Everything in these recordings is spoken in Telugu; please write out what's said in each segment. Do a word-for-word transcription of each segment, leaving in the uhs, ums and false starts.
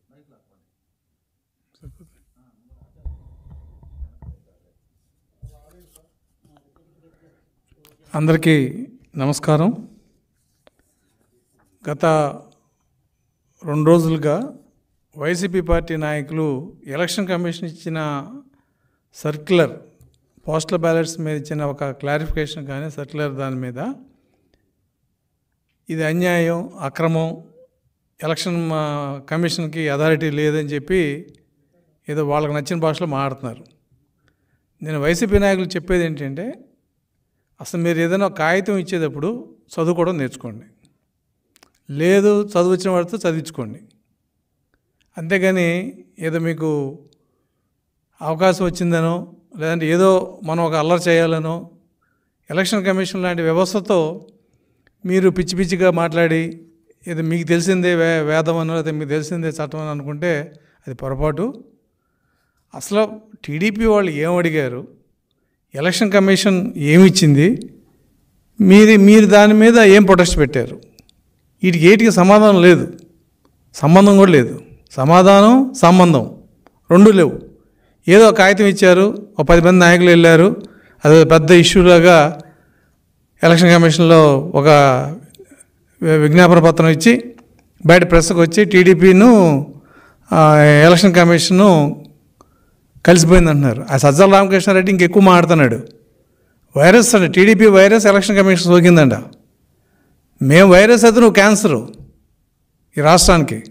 అందరికీ నమస్కారం. గత రెండు రోజులుగా వైసీపీ పార్టీ నాయకులు ఎలక్షన్ కమిషన్ ఇచ్చిన సర్క్యులర్, పోస్టల్ బ్యాలెట్స్ మీద ఇచ్చిన ఒక క్లారిఫికేషన్ కానీ సర్క్యులర్ దాని మీద ఇది అన్యాయం, అక్రమం, ఎలక్షన్ కమిషన్కి అథారిటీ లేదని చెప్పి ఏదో వాళ్ళకి నచ్చిన భాషలో మాట్లాడుతున్నారు. నేను వైసీపీ నాయకులు చెప్పేది ఏంటంటే, అసలు మీరు ఏదైనా కాగితం ఇచ్చేటప్పుడు చదువుకోవడం నేర్చుకోండి, లేదు చదువు వచ్చిన వాడితో చదివించుకోండి. అంతేగాని ఏదో మీకు అవకాశం వచ్చిందనో లేదంటే ఏదో మనం ఒక అల్లరి చేయాలనో ఎలక్షన్ కమిషన్ లాంటి వ్యవస్థతో మీరు పిచ్చి పిచ్చిగా మాట్లాడి ఏదో మీకు తెలిసిందే వే వేదం అనో లేదా మీకు తెలిసిందే చట్టం అని అనుకుంటే అది పొరపాటు. అసలు టీడీపీ వాళ్ళు ఏం అడిగారు, ఎలక్షన్ కమిషన్ ఏమిచ్చింది, మీరు మీరు దాని మీద ఏం ప్రొటెస్ట్ పెట్టారు, వీటికి ఏటికి సమాధానం లేదు, సంబంధం కూడా లేదు. సమాధానం సంబంధం రెండు లేవు. ఏదో కాగితం ఇచ్చారు, ఒక పది మంది నాయకులు వెళ్ళారు, అది పెద్ద ఇష్యూలాగా ఎలక్షన్ కమిషన్లో ఒక విజ్ఞాపన పత్రం ఇచ్చి బయట ప్రెస్కి వచ్చి టీడీపీను ఎలక్షన్ కమిషను కలిసిపోయింది అంటున్నారు. ఆ సజ్జల రామకృష్ణారెడ్డి ఇంకెక్కువ మాట్లాడుతున్నాడు. వైరస్ అండి, టీడీపీ వైరస్ ఎలక్షన్ కమిషన్ సోకిందంట. మేము వైరస్ అయితే నువ్వు క్యాన్సరు ఈ రాష్ట్రానికి.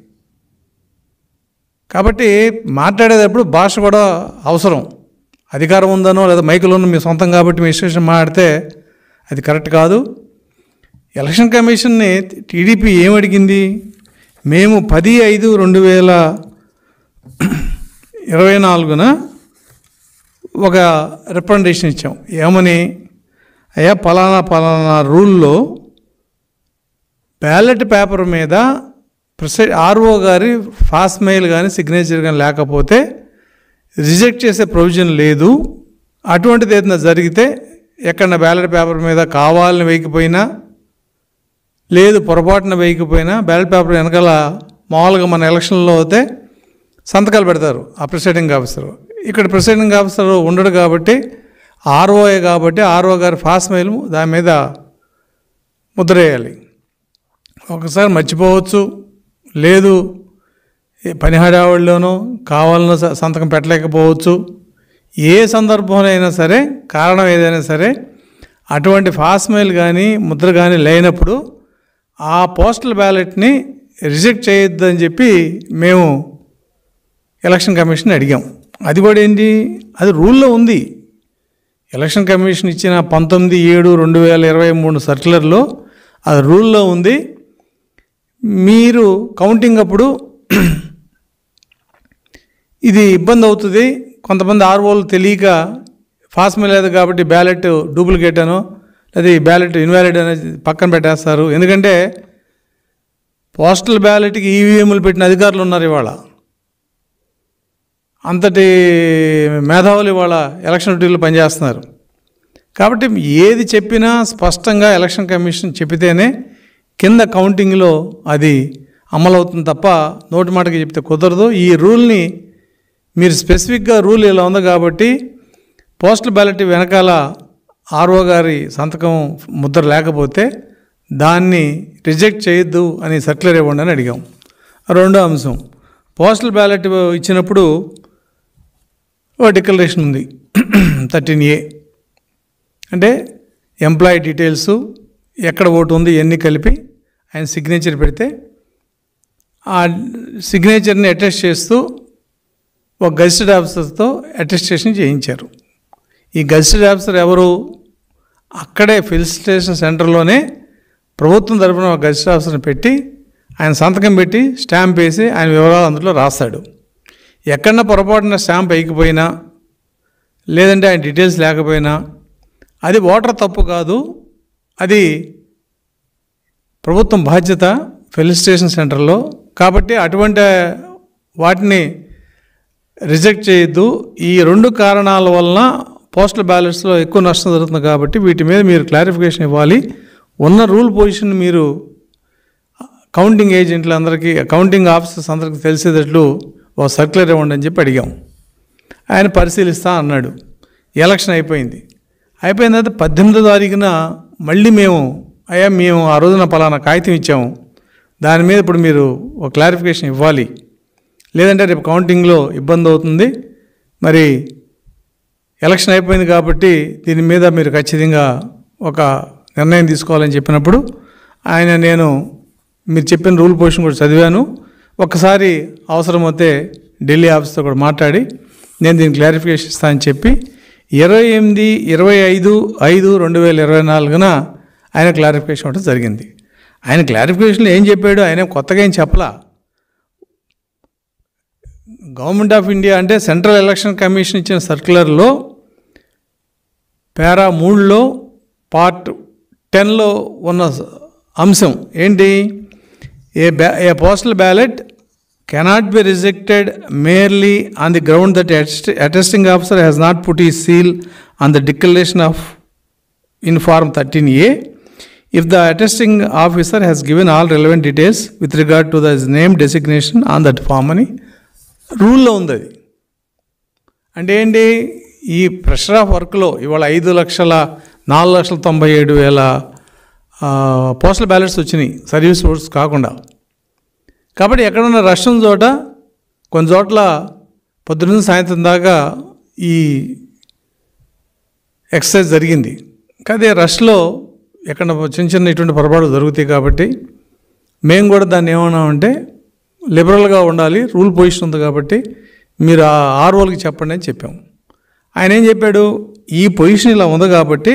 కాబట్టి మాట్లాడేటప్పుడు భాష కూడా అవసరం. అధికారం ఉందనో లేదా మైకులోనో మీ సొంతం కాబట్టి మీ ఇష్టం మాట్లాడితే అది కరెక్ట్ కాదు. ఎలక్షన్ కమిషన్ని టీడీపీ ఏమడిగింది, మేము పది ఐదు రెండు వేల ఇరవై నాలుగున ఒక రిప్రజెంటేషన్ ఇచ్చాం. ఏమని, అయ్యా పలానా పలానా రూల్లో బ్యాలెట్ పేపర్ మీద ప్రెసి ఆర్ఓ గారి ఫాస్ట్ మెయిల్ కానీ సిగ్నేచర్ కానీ లేకపోతే రిజెక్ట్ చేసే ప్రొవిజన్ లేదు. అటువంటిది ఏదైనా జరిగితే ఎక్కడ బ్యాలెట్ పేపర్ మీద కావాలని వేయకపోయినా లేదు పొరపాటున వేయకపోయినా బ్యాలెట్ పేపర్ వెనకాల మామూలుగా మన ఎలక్షన్లో అయితే సంతకాలు పెడతారు ఆ ప్రిసైడింగ్ ఆఫీసరు. ఇక్కడ ప్రిసైడింగ్ ఆఫీసర్ ఉండడు కాబట్టి ఆర్ఓఏ కాబట్టి ఆర్ఓ గారి ఫాస్ట్ మెయిల్ దాని మీద ముద్ర వేయాలి. ఒకసారి మర్చిపోవచ్చు, లేదు పని హడావుడిలోనో కావాలనో సంతకం పెట్టలేకపోవచ్చు. ఏ సందర్భంలో అయినా సరే, కారణం ఏదైనా సరే, అటువంటి ఫాస్ట్ మెయిల్ కానీ ముద్ర కానీ లేనప్పుడు ఆ పోస్టల్ బ్యాలెట్ని రిజెక్ట్ చేయొద్దని చెప్పి మేము ఎలక్షన్ కమిషన్ అడిగాం. అది కూడా ఏంటి, అది రూల్లో ఉంది. ఎలక్షన్ కమిషన్ ఇచ్చిన పంతొమ్మిది ఏడు రెండు వేల ఇరవై మూడు సర్క్యులర్లో అది రూల్లో ఉంది. మీరు కౌంటింగ్ అప్పుడు ఇది ఇబ్బంది అవుతుంది, కొంతమంది ఆర్ఓలు తెలియక ఫాస్ట్ మెయిల్ లేదు కాబట్టి బ్యాలెట్ డూప్లికేట్ అనో లేదా ఈ బ్యాలెట్ ఇన్వాలిడ్ అనేది పక్కన పెట్టేస్తారు. ఎందుకంటే పోస్టల్ బ్యాలెట్కి ఈవీఎంలు పెట్టిన అధికారులు ఉన్నారు ఇవాళ. అంతటి మేధావులు ఇవాళ ఎలక్షన్ డ్యూటీలో పనిచేస్తున్నారు. కాబట్టి ఏది చెప్పినా స్పష్టంగా ఎలక్షన్ కమిషన్ చెప్పితేనే కింద కౌంటింగ్లో అది అమలవుతుంది తప్ప నోటి మాటకి చెప్తే కుదరదు. ఈ రూల్ని మీరు స్పెసిఫిక్గా రూల్ ఇలా ఉంది కాబట్టి పోస్టల్ బ్యాలెట్ వెనకాల ఆర్ఓ గారి సంతకం ముద్ర లేకపోతే దాన్ని రిజెక్ట్ చేయొద్దు అని సర్క్యులర్ ఇవ్వండి అని అడిగాం. రెండో అంశం, పోస్టల్ బ్యాలెట్ ఇచ్చినప్పుడు ఓ డిక్లరేషన్ ఉంది థర్టీన్ ఏ, అంటే ఎంప్లాయీ డీటెయిల్స్, ఎక్కడ ఓటు ఉంది ఇవన్నీ కలిపి ఆయన సిగ్నేచర్ పెడితే ఆ సిగ్నేచర్ని అటెస్ట్ చేస్తూ ఒక గజిటెడ్ ఆఫీసర్తో అటెస్టేషన్ చేయించారు. ఈ గజిటెడ్ ఆఫీసర్ ఎవరు, అక్కడే ఫిల్ స్టేషన్ సెంటర్లోనే ప్రభుత్వం తరఫున ఒక గజిటెడ్ ఆఫీసర్ని పెట్టి ఆయన సంతకం పెట్టి స్టాంప్ వేసి ఆయన వివరాలు అందులో రాస్తాడు. ఎక్కడన్నా పొరపాటున స్టాంప్ వేయకపోయినా లేదంటే ఆయన డీటెయిల్స్ లేకపోయినా అది ఓటర్ తప్పు కాదు, అది ప్రభుత్వం బాధ్యత ఫిల్ స్టేషన్ సెంటర్లో. కాబట్టి అటువంటి వాటిని రిజెక్ట్ చేయొద్దు. ఈ రెండు కారణాల వలన పోస్టల్ బ్యాలెట్స్లో ఎక్కువ నష్టం జరుగుతుంది కాబట్టి వీటి మీద మీరు క్లారిఫికేషన్ ఇవ్వాలి. ఉన్న రూల్ పొజిషన్ మీరు కౌంటింగ్ ఏజెంట్లు అందరికీ, కౌంటింగ్ ఆఫీసర్స్ అందరికీ తెలిసేటట్లు ఓ సర్క్యులర్ ఇవ్వండి అని చెప్పి అడిగాం. ఆయన పరిశీలిస్తా అన్నాడు. ఎలక్షన్ అయిపోయింది. అయిపోయిన తర్వాత పద్దెనిమిదో తారీఖున మళ్ళీ మేము అయ్యా మేము ఆ రోజున పలానా కాగితం ఇచ్చాము, దాని మీద ఇప్పుడు మీరు ఒక క్లారిఫికేషన్ ఇవ్వాలి, లేదంటే రేపు కౌంటింగ్లో ఇబ్బంది అవుతుంది, మరి ఎలక్షన్ అయిపోయింది కాబట్టి దీని మీద మీరు ఖచ్చితంగా ఒక నిర్ణయం తీసుకోవాలని చెప్పినప్పుడు ఆయన నేను మీరు చెప్పిన రూల్ పొజిషన్ కూడా చదివాను, ఒక్కసారి అవసరమైతే ఢిల్లీ ఆఫీస్తో కూడా మాట్లాడి నేను దీన్ని క్లారిఫికేషన్ ఇస్తానని చెప్పి ఇరవై ఎనిమిది ఇరవై ఐదు ఐదు రెండు వేల ఇరవై నాలుగున ఆయన క్లారిఫికేషన్ ఇవ్వడం జరిగింది. ఆయన క్లారిఫికేషన్లో ఏం చెప్పాడు, ఆయన కొత్తగా ఏం చెప్పలా. గవర్నమెంట్ ఆఫ్ ఇండియా అంటే సెంట్రల్ ఎలక్షన్ కమిషన్ ఇచ్చిన సర్క్యులర్లో పారా మూడులో పార్ట్ టెన్లో ఉన్న అంశం ఏంటి, ఏ బ్యా a postal ballot cannot be rejected merely on the ground that the attesting officer has not put his seal on the declaration of in form thirteen A if the attesting officer has given all relevant details with regard to the name designation on that form అని రూల్లో ఉంది. అది అంటే ఏంటి, ఈ ప్రెషర్ ఆఫ్ వర్క్లో ఇవాళ ఐదు లక్షల నాలుగు లక్షల తొంభై ఏడు వేల పోస్టల్ బ్యాలెట్స్ వచ్చినాయి సర్వీస్ ఓట్స్ కాకుండా. కాబట్టి ఎక్కడన్నా రష్ ఉన్న చోట కొన్ని చోట్ల పొద్దున్న సాయంత్రం దాకా ఈ ఎక్సర్సైజ్ జరిగింది. కానీ రష్లో ఎక్కడ చిన్న చిన్న ఇటువంటి పొరపాట్లు జరుగుతాయి. కాబట్టి మేము కూడా దాన్ని ఏమన్నామంటే లిబరల్గా ఉండాలి, రూల్ పొజిషన్ ఉంది కాబట్టి మీరు ఆ ఆర్ఓలకి చెప్పండి అని చెప్పాము. ఆయన ఏం చెప్పాడు, ఈ పొజిషన్ ఇలా ఉంది కాబట్టి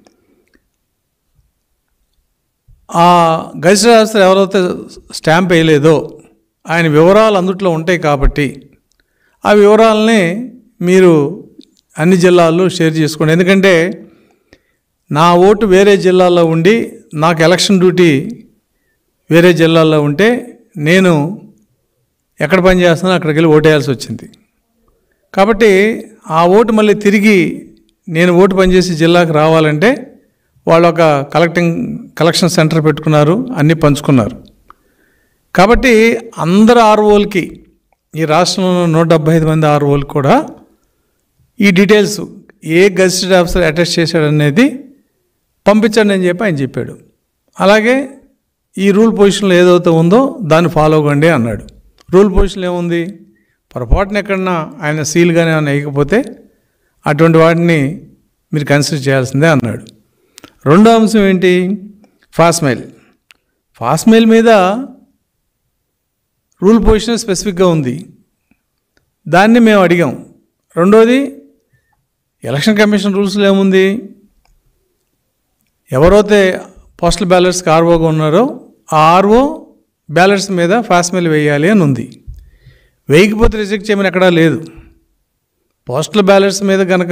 ఆ గజిటెడ్ ఆఫీసర్ ఎవరైతే స్టాంప్ వేయలేదో ఆయన వివరాలు అందుట్లో ఉంటాయి కాబట్టి ఆ వివరాలని మీరు అన్ని జిల్లాల్లో షేర్ చేసుకోండి. ఎందుకంటే నా ఓటు వేరే జిల్లాలో ఉండి నాకు ఎలక్షన్ డ్యూటీ వేరే జిల్లాలో ఉంటే నేను ఎక్కడ పని చేస్తున్నా అక్కడికి వెళ్ళి ఓటేయాల్సి వచ్చింది. కాబట్టి ఆ ఓటు మళ్ళీ తిరిగి నేను ఓటు పనిచేసి జిల్లాకు రావాలంటే వాళ్ళు ఒక కలెక్టింగ్ కలెక్షన్ సెంటర్ పెట్టుకున్నారు, అన్నీ పంచుకున్నారు. కాబట్టి అందరు ఆర్ఓలకి ఈ రాష్ట్రంలో నూట డెబ్బై ఐదు మంది ఆర్ఓలకి కూడా ఈ డీటెయిల్స్ ఏ గజిటెడ్ ఆఫీసర్ అటెస్ట్ చేశాడనేది పంపించండి అని చెప్పి ఆయన చెప్పాడు. అలాగే ఈ రూల్ పొజిషన్లో ఏదైతే ఉందో దాన్ని ఫాలో అవ్వండి అన్నాడు. రూల్ పొజిషన్లో ఏముంది, పొరపాటున ఎక్కడన్నా ఆయన సీల్ కానీ ఏమైనా వేయకపోతే అటువంటి వాటిని మీరు కన్సిడర్ చేయాల్సిందే అన్నాడు. రెండో అంశం ఏంటి, ఫాస్మెయిల్. ఫాస్మెయిల్ మీద రూల్ పొజిషన్ స్పెసిఫిక్గా ఉంది, దాన్ని మేము అడిగాం. రెండోది ఎలక్షన్ కమిషన్ రూల్స్లో ఏముంది, ఎవరైతే పోస్టల్ బ్యాలెట్స్కి ఆర్ఓగా ఉన్నారో ఆ ఆర్ఓ బ్యాలెట్స్ మీద ఫాస్మెయిల్ వేయాలి అని ఉంది. వేయకపోతే రిజెక్ట్ చేయమని ఎక్కడా లేదు. పోస్టల్ బ్యాలెట్స్ మీద కనుక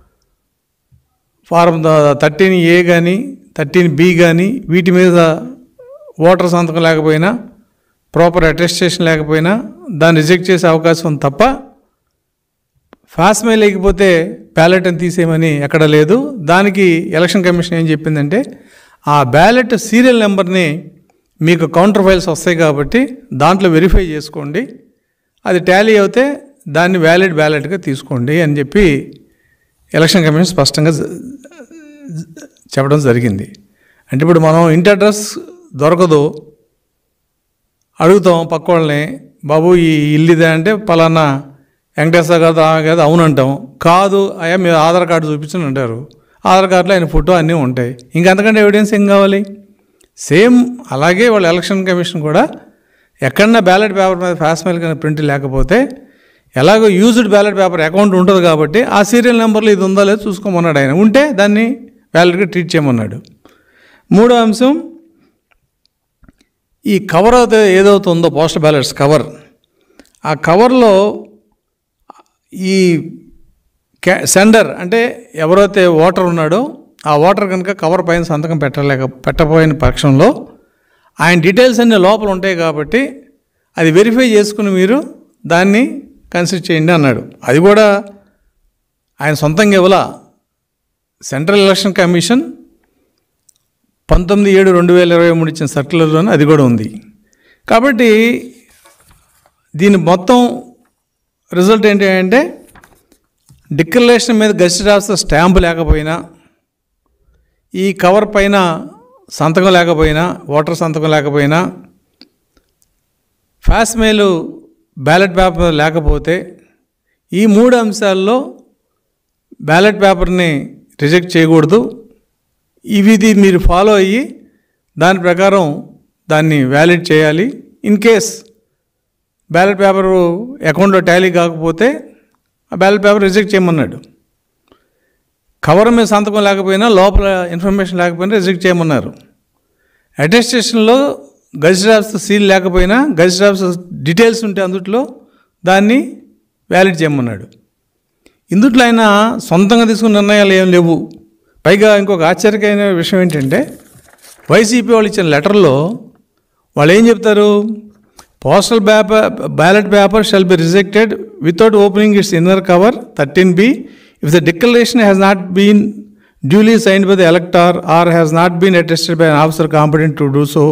ఫారం థర్టీన్ ఏ కానీ థర్టీన్ బి కానీ వీటి మీద ఓటర్ సంతకం లేకపోయినా ప్రాపర్ అటెస్టేషన్ లేకపోయినా దాన్ని రిజెక్ట్ చేసే అవకాశం ఉంది తప్ప ఫాస్మెయిల్ లేకపోతే బ్యాలెట్ అని తీసేయమని ఎక్కడ లేదు. దానికి ఎలక్షన్ కమిషన్ ఏం చెప్పిందంటే ఆ బ్యాలెట్ సీరియల్ నెంబర్ని మీకు కౌంటర్ ఫైల్స్ వస్తాయి కాబట్టి దాంట్లో వెరిఫై చేసుకోండి, అది టాలీ అవుతే దాన్ని వ్యాలిడ్ బ్యాలెట్గా తీసుకోండి అని చెప్పి ఎలక్షన్ కమిషన్ స్పష్టంగా చెప్పడం జరిగింది. అంటే ఇప్పుడు మనం ఇంటి అడ్రస్ దొరకదు, అడుగుతాం పక్క వాళ్ళని, బాబు ఈ ఇల్లు ఇదే అంటే పలానా వెంకటేశ్వర గారు ఆమె కాదు, అవునంటాం. కాదు అయ్యా మీరు ఆధార్ కార్డు చూపించని అంటారు, ఆధార్ కార్డులో ఆయన ఫోటో అన్నీ ఉంటాయి, ఇంకా అంతకంటే ఎవిడెన్స్ ఏం కావాలి. సేమ్ అలాగే వాళ్ళ ఎలక్షన్ కమిషన్ కూడా ఎక్కడన్నా బ్యాలెట్ పేపర్ మీద ఫాస్మెయిల్ కానీ ప్రింట్ లేకపోతే ఎలాగో యూజ్డ్ బ్యాలెట్ పేపర్ అకౌంట్ ఉంటుంది కాబట్టి ఆ సీరియల్ నెంబర్లో ఇది ఉందా లేదో చూసుకోమన్నాడు. ఆయన ఉంటే దాన్ని వ్యాలిడ్గా ట్రీట్ చేయమన్నాడు. మూడో అంశం, ఈ కవర్ అయితే ఏదైతే ఉందో పోస్టల్ బ్యాలెట్స్ కవర్, ఆ కవర్లో ఈ క్యా సెండర్ అంటే ఎవరైతే ఓటర్ ఉన్నాడో ఆ ఓటర్ కనుక కవర్ పైన సంతకం పెట్టలేక పెట్టపోయిన పక్షంలో ఆయన డీటెయిల్స్ అన్నీ లోపల ఉంటాయి కాబట్టి అది వెరిఫై చేసుకుని మీరు దాన్ని కన్సిడర్ చేయండి అన్నాడు. అది కూడా ఆయన సొంతంగా ఇవ్వాల. సెంట్రల్ ఎలక్షన్ కమిషన్ పంతొమ్మిది ఏడు రెండు వేల ఇరవై మూడు ఇచ్చిన సర్క్యులర్లోనే అది కూడా ఉంది. కాబట్టి దీని మొత్తం రిజల్ట్ ఏంటి అంటే డిక్లరేషన్ మీద గెజిటెడ్ ఆఫీసర్ స్టాంపు లేకపోయినా, ఈ కవర్ పైన సంతకం లేకపోయినా, ఓటర్ సంతకం లేకపోయినా, ఫ్యాక్స్ మెయిల్ బ్యాలెట్ పేపర్ లేకపోతే, ఈ మూడు అంశాల్లో బ్యాలెట్ పేపర్ని రిజెక్ట్ చేయకూడదు. ఇవిది మీరు ఫాలో అయ్యి దాని ప్రకారం దాన్ని వ్యాలిడ్ చేయాలి. ఇన్ కేస్ బ్యాలెట్ పేపరు అకౌంట్లో టాలీ కాకపోతే ఆ బ్యాలెట్ పేపర్ రిజెక్ట్ చేయమన్నాడు. కవర్ మీద సంతకం లేకపోయినా, లోపల ఇన్ఫర్మేషన్ లేకపోయినా రిజెక్ట్ చేయమన్నారు. అటెస్టేషన్లో గెజిటెడ్ ఆఫీసర్ సీల్ లేకపోయినా, గెజిటెడ్ ఆఫీసర్ డీటెయిల్స్ ఉంటే అందుట్లో దాన్ని వ్యాలిడ్ చేయమన్నాడు. ఇందుట్లో ఆయన సొంతంగా తీసుకున్న నిర్ణయాలు ఏం లేవు. పైగా ఇంకొక ఆశ్చర్యకరమైన విషయం ఏంటంటే, వైసీపీ వాళ్ళు ఇచ్చిన లెటర్లో వాళ్ళు ఏం చెప్తారు, postal paper ballot paper shall be rejected without opening its inner cover thirteen B if the declaration has not been duly signed by the elector or has not been attested by an officer competent to do so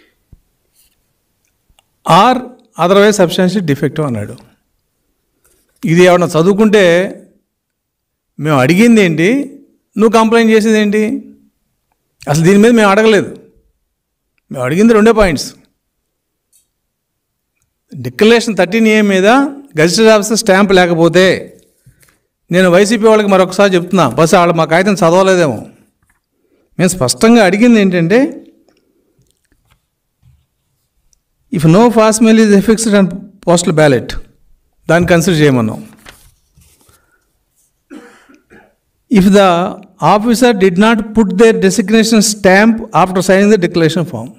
or otherwise substantial defective అన్నాడు. ఇది ఏమన్నా చదువుకుంటే మేము అడిగింది ఏంటి, నువ్వు కంప్లైంట్ చేసేది ఏంటి? అసలు దీని మీద మేము అడగలేదు. మేము అడిగింది రెండే పాయింట్స్. డిక్లరేషన్ థర్టీన్ ఏ మీద గెజిటెడ్ ఆఫీసర్ స్టాంప్ లేకపోతే, నేను వైసీపీ వాళ్ళకి మరొకసారి చెప్తున్నా, బస్ వాళ్ళు మా కాగితం చదవలేదేమో. మేము స్పష్టంగా అడిగింది ఏంటంటే, if no facsimile is affixed and postal ballot, దాన్ని కన్సిడర్ చేయమన్నాం. If the officer did not put their designation stamp after signing the declaration form,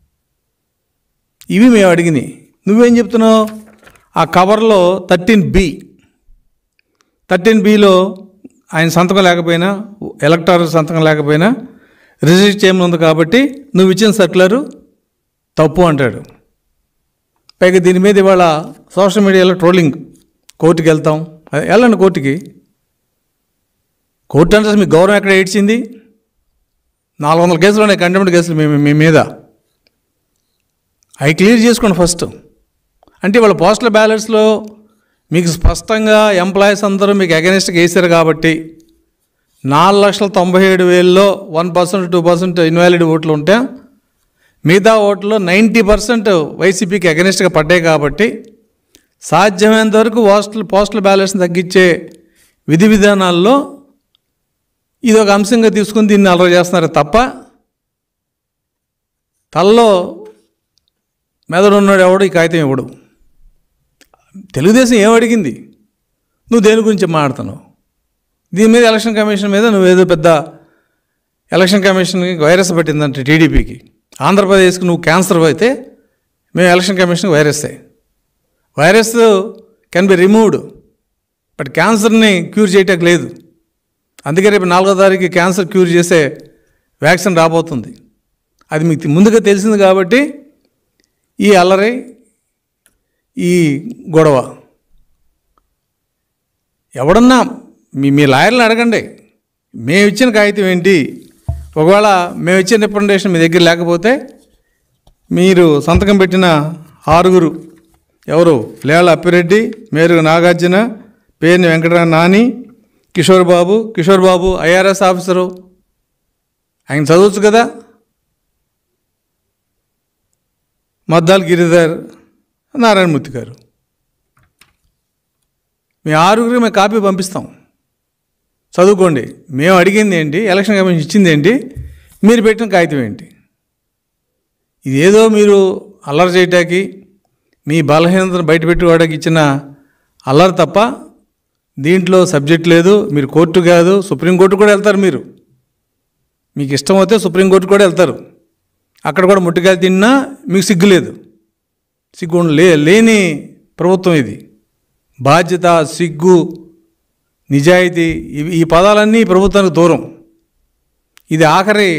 ఇవి మేము అడిగినాయి. నువ్వేం చెప్తున్నావు, ఆ కవర్లో థర్టీన్ బి థర్టీన్ బిలో ఆయన సంతకం లేకపోయినా, ఎలక్టర్ సంతకం లేకపోయినా రిజిస్టర్ చేయమనుంది కాబట్టి నువ్వు ఇచ్చిన సర్క్యులరు తప్పు అంటాడు. పైగా దీని మీద ఇవాళ సోషల్ మీడియాలో ట్రోలింగ్, కోర్టుకి వెళ్తాం, వెళ్ళండి కోర్టుకి. కోర్టు అంటే మీ గౌరవం ఎక్కడ ఏడ్చింది? నాలుగు వందల కేసులు ఉన్నాయి, కంటెంప్ట్ కేసులు మీ మీ మీద. అవి క్లియర్ చేసుకోండి ఫస్ట్. అంటే వాళ్ళ పోస్టల్ బ్యాలెట్స్లో మీకు స్పష్టంగా ఎంప్లాయీస్ అందరూ మీకు అగెనిస్ట్గా వేసారు కాబట్టి నాలుగు లక్షల తొంభై ఏడు వేలలో one percent two percent invalid ఓట్లు ఉంటే, మిగతా ఓట్లో నైంటీ పర్సెంట్ వైసీపీకి అగెనిస్ట్గా పడ్డాయి కాబట్టి సాధ్యమైనంత వరకు పోస్టల్ పోస్టల్ బ్యాలెట్స్ని తగ్గించే విధి విధానాల్లో ఇది ఒక అంశంగా తీసుకుని దీన్ని అలవాటు చేస్తున్నారు తప్ప, తలలో మెదడు ఉన్నాడు ఎవడు ఈ కాగితం ఇవ్వడు. తెలుగుదేశం ఏమడిగింది, నువ్వు దేని గురించి మాట్లాడుతున్నావు? దీని మీద ఎలక్షన్ కమిషన్ మీద నువ్వేదో పెద్ద ఎలక్షన్ కమిషన్కి వైరస్ పట్టిందంటే టీడీపీకి, ఆంధ్రప్రదేశ్కి నువ్వు క్యాన్సర్ అయితే మేము ఎలక్షన్ కమిషన్కి virus. Virus can be removed, but క్యాన్సర్ని క్యూర్ చేయటం లేదు. అందుకే రేపు నాలుగో తారీఖు క్యాన్సర్ క్యూర్ చేసే వ్యాక్సిన్ రాబోతుంది. అది మీకు ముందుగా తెలిసింది కాబట్టి ఈ అల్లరి, ఈ గొడవ. ఎవడన్నా మీ మీ లాయర్లను అడగండి, మేము ఇచ్చిన కాగితం ఏంటి? ఒకవేళ మేము ఇచ్చిన రిప్రజెంటేషన్ మీ దగ్గర లేకపోతే మీరు సంతకం పెట్టిన ఆరుగురు ఎవరు, లేళ్ల అప్పిరెడ్డి, మేరుగు నాగార్జున, పేర్ని వెంకటరా నాని, కిషోర్ బాబు కిషోర్ బాబు ఐఆర్ఎస్ ఆఫీసరు, ఆయన చదవచ్చు కదా. మద్దాల్ గిరిధర్, నారాయణమూర్తి గారు, మీ ఆరుగురికి మేము కాపీ పంపిస్తాం, చదువుకోండి. మేము అడిగింది ఏంటి, ఎలక్షన్ కమిషన్ ఇచ్చింది ఏంటి, మీరు పెట్టిన కాగితం ఏంటి? ఇదేదో మీరు అల్లరి చేయటానికి, మీ బలహీనతను బయటపెట్టుకోవడానికి ఇచ్చిన అల్లరి తప్ప దీంట్లో సబ్జెక్ట్ లేదు. మీరు కోర్టు కాదు, సుప్రీంకోర్టు కూడా వెళ్తారు. మీరు మీకు ఇష్టం అయితే సుప్రీంకోర్టు కూడా వెళ్తారు. అక్కడ కూడా ముట్టుకాయలు తిన్నా మీకు సిగ్గు లేదు. సిగ్గు లే లేని ప్రభుత్వం ఇది. బాధ్యత, సిగ్గు, నిజాయితీ, ఇవి ఈ పదాలన్నీ ప్రభుత్వానికి దూరం. ఇది ఆఖరి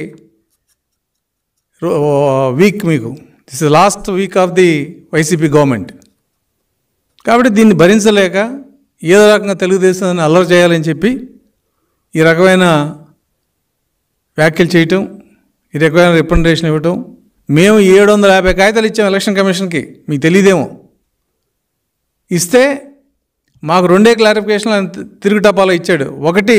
వీక్ మీకు, this is last week of the YCP government. కాబట్టి దీన్ని భరించలేక ఏదో రకంగా తెలుగుదేశాన్ని అల్లరి చేయాలని చెప్పి ఈ రకమైన వ్యాఖ్యలు చేయటం, ఈ రకమైన రిప్రజెంటేషన్ ఇవ్వటం, మేము ఏడు వందల యాభై కాగితాలు ఇచ్చాం ఎలక్షన్ కమిషన్కి, మీకు తెలియదేమో. ఇస్తే మాకు రెండే క్లారిఫికేషన్లు ఆయన తిరుగు టపాలో ఇచ్చాడు. ఒకటి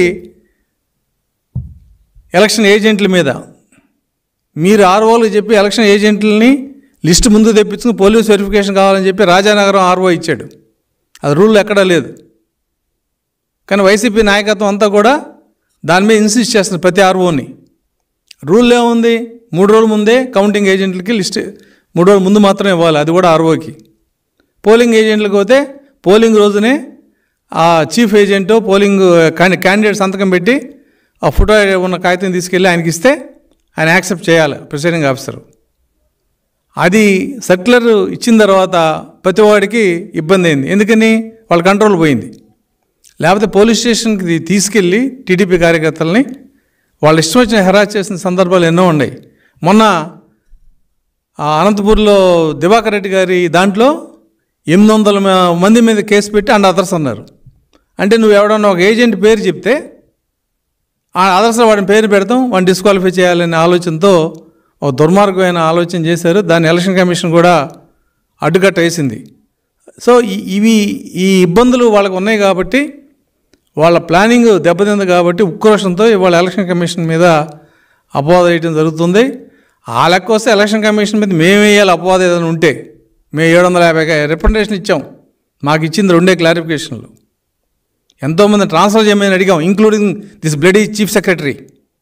ఎలక్షన్ ఏజెంట్ల మీద, మీరు ఆర్ఓలకు చెప్పి ఎలక్షన్ ఏజెంట్లని లిస్ట్ ముందు తెప్పించుకుని పోలీస్ వెరిఫికేషన్ కావాలని చెప్పి రాజానగరం ఆర్ఓ ఇచ్చాడు. అది రూల్ ఎక్కడా లేదు. కానీ వైసీపీ నాయకత్వం అంతా కూడా దాని మీద ఇన్సిస్ట్ చేస్తుంది ప్రతి ఆర్ఓని. రూల్ ఏముంది, మూడు రోజుల ముందే కౌంటింగ్ ఏజెంట్లకి లిస్ట్ మూడు రోజుల ముందు మాత్రమే ఇవ్వాలి, అది కూడా ఆర్ఓకి. పోలింగ్ ఏజెంట్లకు పోతే పోలింగ్ రోజునే ఆ చీఫ్ ఏజెంట్ పోలింగ్ క్యాండిడేట్ సంతకం పెట్టి ఆ ఫోటో ఉన్న కాగితం తీసుకెళ్ళి ఆయనకి ఇస్తే ఆయన యాక్సెప్ట్ చేయాలి ప్రిసైడింగ్ ఆఫీసర్. అది సర్క్యులర్ ఇచ్చిన తర్వాత ప్రతి వాడికి ఇబ్బంది అయింది. ఎందుకని? వాళ్ళ కంట్రోల్ పోయింది. లేకపోతే పోలీస్ స్టేషన్కి తీసుకెళ్ళి టీడీపీ కార్యకర్తలని వాళ్ళు ఇష్టం వచ్చిన హెరాస్ చేసిన సందర్భాలు ఎన్నో ఉన్నాయి. మొన్న అనంతపూర్లో దివాకర్ రెడ్డి గారి దాంట్లో ఎనిమిది వందల మంది మీద కేసు పెట్టి అండ్ అదర్స్ అన్నారు. అంటే నువ్వు ఎవడన్నా ఒక ఏజెంట్ పేరు చెప్తే ఆ అదర్స్లో వాడిని పేరు పెడతాం, వాడిని డిస్క్వాలిఫై చేయాలనే ఆలోచనతో ఒక దుర్మార్గమైన ఆలోచన చేశారు. దాన్ని ఎలక్షన్ కమిషన్ కూడా అడ్డుకట్ట వేసింది. సో ఇవి ఈ ఇబ్బందులు వాళ్ళకు ఉన్నాయి కాబట్టి, వాళ్ళ ప్లానింగ్ దెబ్బతింది కాబట్టి ఉక్రోషంతో ఇవాళ ఎలక్షన్ కమిషన్ మీద అపవాదం వేయడం జరుగుతుంది. ఆ లెక్క వస్తే ఎలక్షన్ కమిషన్ మీద మేము వేయాలి అపవాదం ఏదైనా ఉంటే. మేము ఏడు వందల యాభై రిప్రజెంటేషన్ ఇచ్చాం, మాకు ఇచ్చింది రెండే క్లారిఫికేషన్లు. ఎంతోమంది ట్రాన్స్ఫర్ చేయమని అడిగాం, including this bloody chief secretary.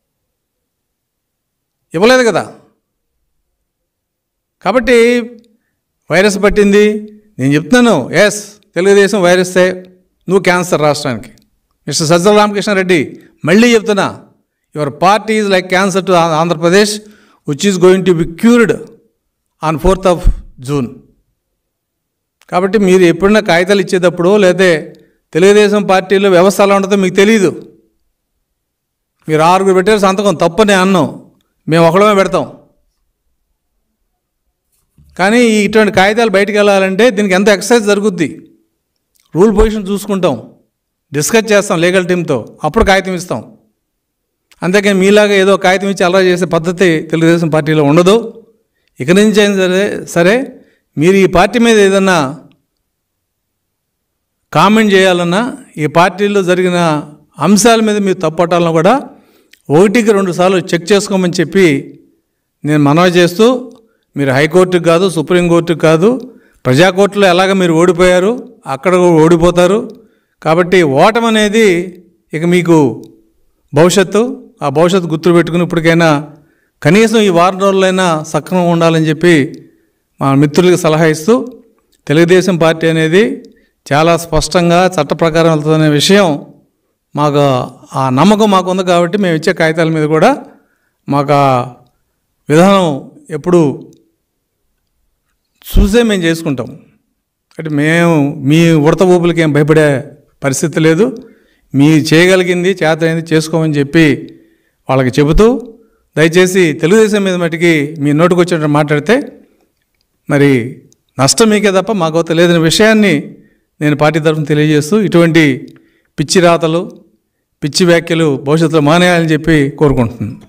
ఇవ్వలేదు కదా. కాబట్టి వైరస్ పట్టింది. నేను చెప్తున్నాను, ఎస్ తెలుగుదేశం వైరస్సే, నువ్వు క్యాన్సర్ రాష్ట్రానికి. మిస్టర్ సజ్జల రామకృష్ణారెడ్డి మళ్ళీ చెప్తున్నా, your party is like cancer to Andhra Pradesh which is going to be cured on fourth of June. కాబట్టి మీరు ఎప్పుడైనా కాగితాలు ఇచ్చేటప్పుడు లేదా తెలుగుదేశం పార్టీలో వ్యవస్థ ఎలా ఉంటుందో మీకు తెలియదు. మీరు ఆరుగురు పెట్టారు సంతకం, తప్పని అన్నాం, మేము ఒకడమే పెడతాం. కానీ ఇటువంటి కాగితాలు బయటకు వెళ్ళాలంటే దీనికి ఎంత ఎక్సర్సైజ్ జరుగుద్ది. రూల్ పొజిషన్ చూసుకుంటాం, డిస్కస్ చేస్తాం లీగల్ టీంతో, అప్పుడు కాగితం ఇస్తాం. అంతేకాని మీలాగా ఏదో కాగితం ఇచ్చి అలరా చేసే పద్ధతి తెలుగుదేశం పార్టీలో ఉండదు. ఇక నుంచి అయినా సరే సరే మీరు ఈ పార్టీ మీద ఏదన్నా కామెంట్ చేయాలన్నా, ఈ పార్టీలో జరిగిన అంశాల మీద మీరు తప్పట్టాలన్నా కూడా ఒకటికి రెండు సార్లు చెక్ చేసుకోమని చెప్పి నేను మనవి చేస్తూ, మీరు హైకోర్టుకు కాదు, సుప్రీంకోర్టుకు కాదు, ప్రజాకోర్టులో ఎలాగ మీరు ఓడిపోయారు, అక్కడ ఓడిపోతారు. కాబట్టి ఓటమి అనేది ఇక మీకు భవిష్యత్తు, ఆ భవిష్యత్తు గుర్తు పెట్టుకుని ఇప్పటికైనా కనీసం ఈ వారం రోజులైనా సక్రమంగా ఉండాలని చెప్పి మా మిత్రులకు సలహా ఇస్తూ, తెలుగుదేశం పార్టీ అనేది చాలా స్పష్టంగా చట్ట ప్రకారం వెళ్తుందనే విషయం మాకు ఆ నమ్మకం మాకు ఉంది. కాబట్టి మేము ఇచ్చే కాగితాల మీద కూడా మాకు ఆ విధానం ఎప్పుడు చూసే మేము చేసుకుంటాం. అంటే మేము మీ ఉడత ఊపులకి ఏం భయపడే పరిస్థితి లేదు. మీ చేయగలిగింది చేతైంది చేసుకోమని చెప్పి వాళ్ళకి చెబుతూ, దయచేసి తెలుగుదేశం మీద మటుకి మీ నోటికి వచ్చినట్టు మాట్లాడితే మరి నష్టం మీకే తప్ప మాకు తెలియని విషయాన్ని నేను పార్టీ తరఫున తెలియజేస్తూ, ఇటువంటి పిచ్చి రాతలు పిచ్చి వ్యాఖ్యలు భవిష్యత్తులో మానేయాలని చెప్పి కోరుకుంటున్నాను.